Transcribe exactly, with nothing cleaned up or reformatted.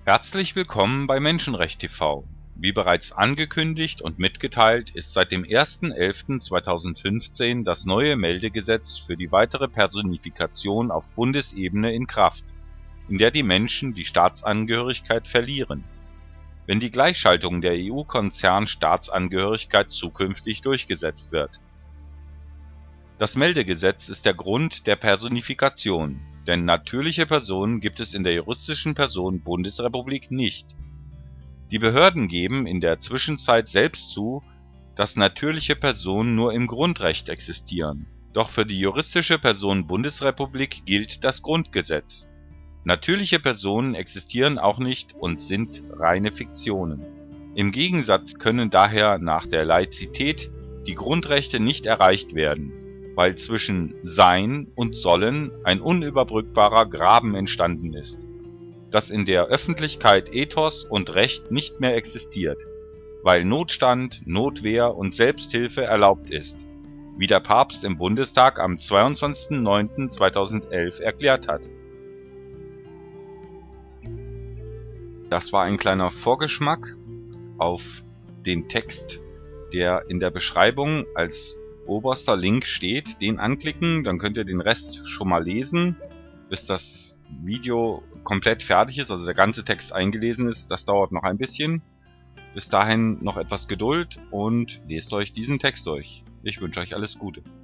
Herzlich willkommen bei Menschenrecht T V. Wie bereits angekündigt und mitgeteilt, ist seit dem ersten elften zweitausendfünfzehn das neue Meldegesetz für die weitere Personifikation auf Bundesebene in Kraft, in der die Menschen die Staatsangehörigkeit verlieren, wenn die Gleichschaltung der E U-Konzern-Staatsangehörigkeit zukünftig durchgesetzt wird. Das Meldegesetz ist der Grund der Personifikation, denn natürliche Personen gibt es in der juristischen Person Bundesrepublik nicht. Die Behörden geben in der Zwischenzeit selbst zu, dass natürliche Personen nur im Grundrecht existieren, doch für die juristische Person Bundesrepublik gilt das Grundgesetz. Natürliche Personen existieren auch nicht und sind reine Fiktionen. Im Gegensatz können daher nach der Laizität die Grundrechte nicht erreicht werden, weil zwischen Sein und Sollen ein unüberbrückbarer Graben entstanden ist, dass in der Öffentlichkeit Ethos und Recht nicht mehr existiert, weil Notstand, Notwehr und Selbsthilfe erlaubt ist, wie der Papst im Bundestag am zweiundzwanzigsten neunten zweitausendelf erklärt hat. Das war ein kleiner Vorgeschmack auf den Text, der in der Beschreibung als oberster Link steht. Den anklicken, dann könnt ihr den Rest schon mal lesen, bis das Video komplett fertig ist, also der ganze Text eingelesen ist. Das dauert noch ein bisschen. Bis dahin noch etwas Geduld und lest euch diesen Text durch. Ich wünsche euch alles Gute.